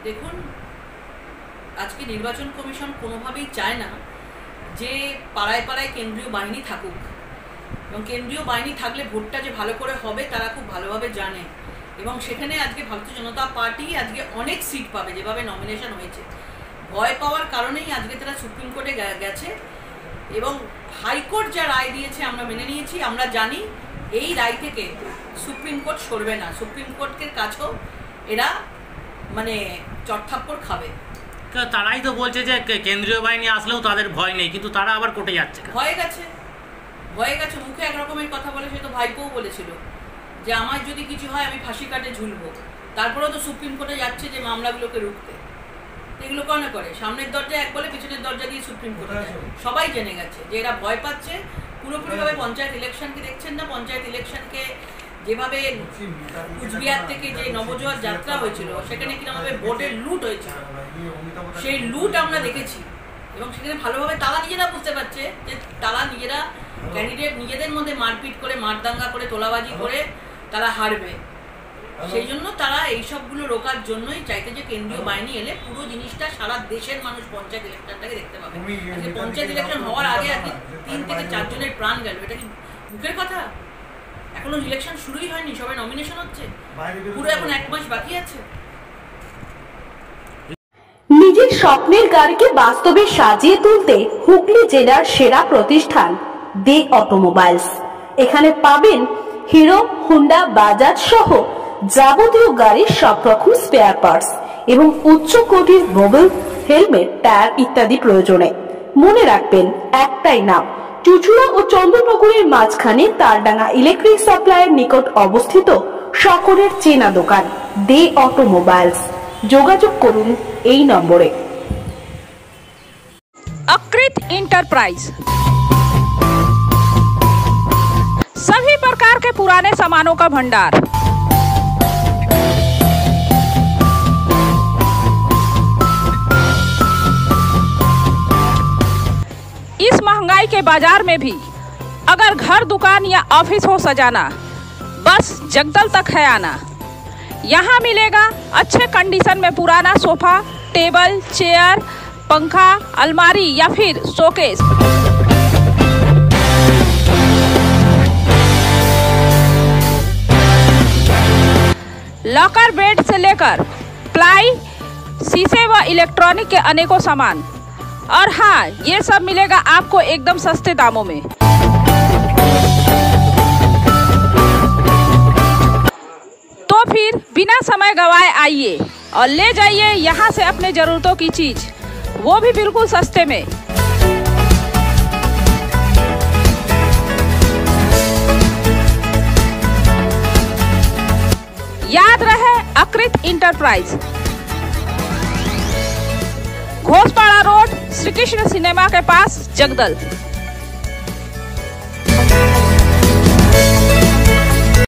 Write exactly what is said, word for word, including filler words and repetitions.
দেখুন, আজকে নির্বাচন কমিশন কোনোভাবেই চায় না যে পাড়ায় পাড়ায় কেন্দ্রীয় বাহিনী থাকুক, এবং কেন্দ্রীয় বাহিনী থাকলে ভোটটা যে ভালো করে হবে তারা খুব ভালোভাবে জানে, এবং সেখানে আজকে ভারতীয় জনতা পার্টি আজকে অনেক সিট পাবে যেভাবে নমিনেশন হয়েছে। ভয় পাওয়ার কারণেই আজকে তারা সুপ্রিম কোর্টে গেছে, এবং হাইকোর্ট যা রায় দিয়েছে আমরা মেনে নিয়েছি। আমরা জানি এই রায় থেকে সুপ্রিম কোর্ট সরবে না, সুপ্রিম কোর্টের কাছেও এরা মানে চটথাপ্পড় খাবে। তারাই তো বলছে যে কেন্দ্রীয় বাহিনী আসলেও তাদের ভয় নেই, কিন্তু তারা আবার কোর্টে যাচ্ছে। ভয়ে গেছে ভয়ে গেছে মুখে একরকমের কথা বলে, সে তো ভাইপোও বলেছিল যে আমার যদি কিছু হয় আমি ফাঁসি কাটে ঝুলবো, তারপরেও তো সুপ্রিম কোর্টে যাচ্ছে যে মামলাগুলোকে রুখতে। এগুলো কেন করে? সামনের দরজা এক বলে পিছনের দরজা দিয়ে সুপ্রিম কোর্টে যায়। সবাই জেনে গেছে যে এরা ভয় পাচ্ছে পুরোপুরিভাবে। পঞ্চায়েত ইলেকশনকে দেখছেন না, পঞ্চায়েত ইলেকশনকে যেভাবে কুচবিহার থেকে যে নবজোয়ার যাত্রা হয়েছিল সেখানে কিরকমভাবে ভোটের লুট হয়েছিল, সেই লুট আমরা দেখেছি, এবং সেখানে ভালোভাবে তারা নিজেরা বুঝতে পারছে যে তারা নিজেরা ক্যান্ডিডেট নিজেদের মধ্যে মারপিট করে মারদাঙ্গা করে তোলাবাজি করে তারা হারবে। সেই জন্য তারা এইসবগুলো রোকার জন্যই চাইতে যে কেন্দ্রীয় বাহিনী এলে পুরো জিনিসটা সারা দেশের মানুষ পঞ্চায়েত ইলেকশনটাকে দেখতে পাবে। পঞ্চায়েত ইলেকশন হওয়ার আগে আজকে তিন থেকে চারজনের প্রাণ গেল, এটা কি মুখের কথা? এখনো ইলেকশন শুরুই হয়নি, সবাই নমিনেশন হচ্ছে, পুরো এখন এক মাস বাকি আছে। নিজের স্বপ্নের গাড়িকে বাস্তবে সাজিয়ে তুলতে হুগলি জেলার সেরা প্রতিষ্ঠান দে অটোমোবাইলস। এখানে পাবেন হিরো, হোন্ডা, বাজাজ সহ যাবতীয় গাড়ির সব রকম স্পেয়ার পার্টস এবং উচ্চ কোটির মোবাইল, হেলমেট, টায়ার ইত্যাদি প্রয়োজনে। মনে রাখবেন একটাই নাম, চুচুড়া ও চন্দ্রনগরের মাঝখানে তারডাঙ্গা ইলেকট্রিক সাপ্লাইয়ের নিকট অবস্থিত সকলের চেনা দোকান দে অটোমোবাইলস। যোগাযোগ করুন এই নম্বরে। अकृत इंटरप्राइज सभी प्रकार के पुराने सामानों का भंडार। इस महंगाई के बाजार में भी अगर घर, दुकान या ऑफिस हो सजाना, बस जगदल तक है आना। यहाँ मिलेगा अच्छे कंडीशन में पुराना सोफा, टेबल, चेयर, पंखा, अलमारी या फिर शोकेस। लॉकर, बेड से लेकर प्लाई, शीशे व इलेक्ट्रॉनिक के अनेकों सामान। और हाँ, ये सब मिलेगा आपको एकदम सस्ते दामों में। तो फिर बिना समय गवाए आइए और ले जाइए यहाँ से अपने जरूरतों की चीज, वो भी बिल्कुल सस्ते में। याद रहे, Akrit enterprise, Ghoshpara road, Shri Krishna cinema के पास, जगदल।